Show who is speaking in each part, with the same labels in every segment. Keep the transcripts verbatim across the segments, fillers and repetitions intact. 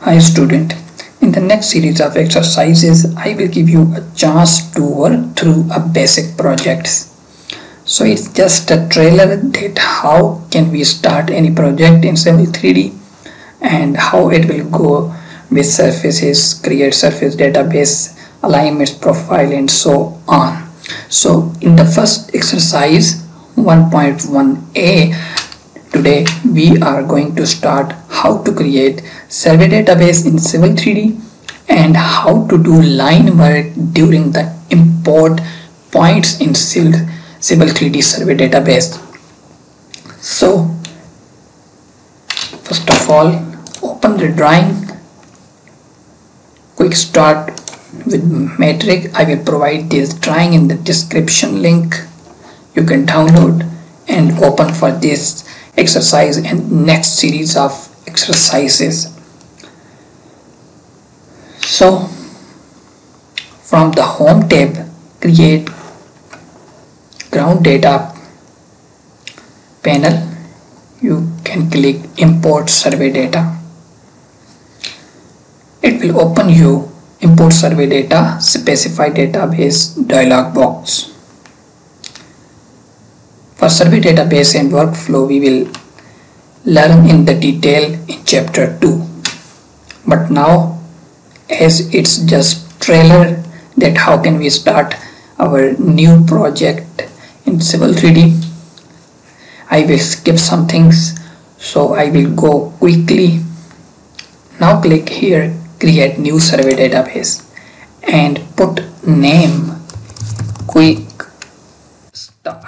Speaker 1: Hi student, in the next series of exercises, I will give you a chance to work through a basic project. So it's just a trailer that how can we start any project in Civil three D and how it will go with surfaces, create surface database, alignments, profile and so on. So in the first exercise one point one A, today we are going to start how to create survey database in Civil three D and how to do line work during the import points in Civil three D survey database. So first of all, open the drawing, quick start with metric. I will provide this drawing in the description link. You can download and open for this exercise and next series of exercises. So from the home tab, create ground data panel. You can click import survey data. It will open you import survey data, specify database dialog box. For survey database and workflow, we will learn in the detail in chapter two. But now, as it's just trailer that how can we start our new project in Civil three D, I will skip some things, so I will go quickly. Now click here, create new survey database and put name quick start.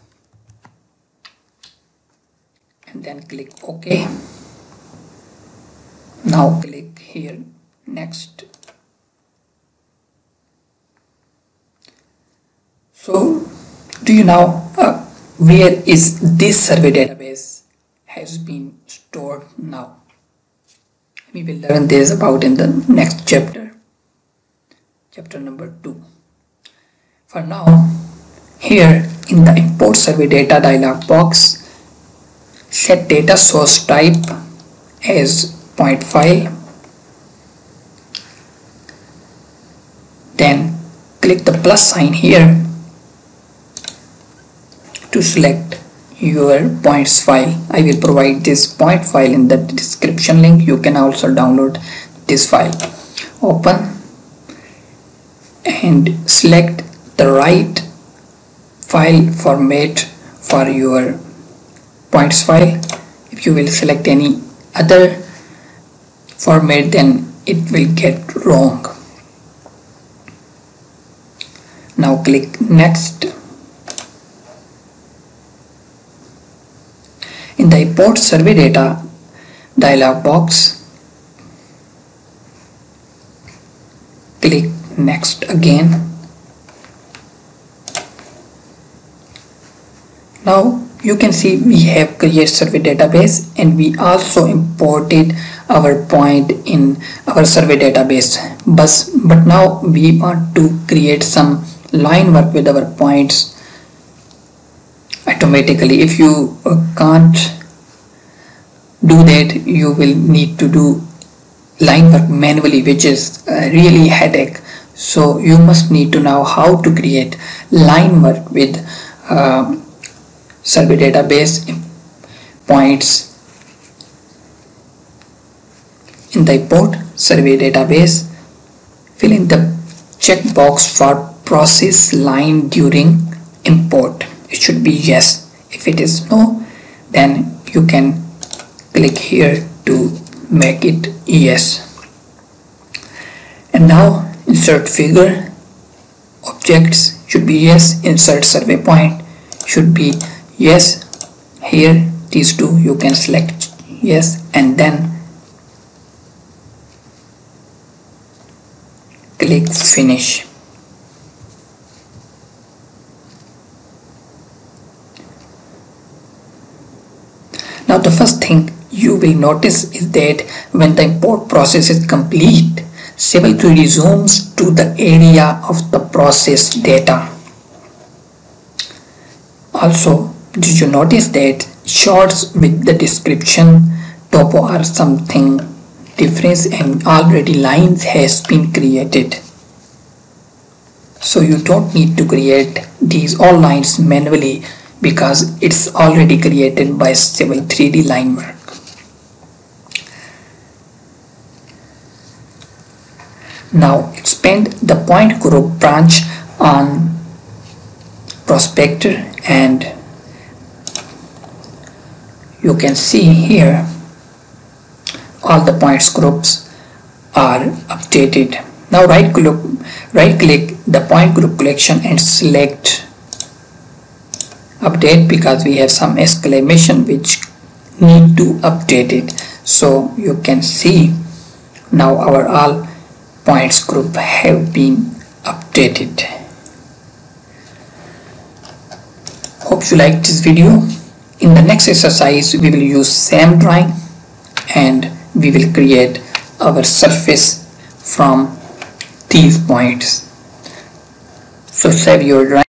Speaker 1: And then click OK. Now click here next. So do you know uh, where is this survey database has been stored now? We will learn this about in the next chapter, chapter number two. For now, here in the import survey data dialog box, set data source type as point file. Then click the plus sign here to select your points file. I will provide this point file in the description link. You can also download this file. Open and select the right file format for your points file. If you will select any other format, then it will get wrong. Now click next. In the import survey data dialog box, click next again. Now you can see we have created survey database and we also imported our point in our survey database. But, but now we want to create some line work with our points automatically. If you uh, can't do that, you will need to do line work manually, which is uh, really headache. So you must need to know how to create line work with uh, survey database points. In the import survey database, fill in the checkbox for process line during import. It should be yes. If it is no, then you can click here to make it yes. And now insert figure, objects should be yes, insert survey point should be yes. Here these two you can select yes and then click finish. Now the first thing you will notice is that when the import process is complete, Civil three D zooms to the area of the process data. Also, did you notice that charts with the description topo or something difference and already lines has been created. So you don't need to create these all lines manually because it's already created by Civil three D line work. Now expand the point group branch on prospector, and you can see here all the points groups are updated. Now right click, right click the point group collection and select update because we have some exclamation which need to update it. So you can see now our all points group have been updated. Hope you liked this video. In the next exercise we will use same drawing and we will create our surface from these points. So save your drawing.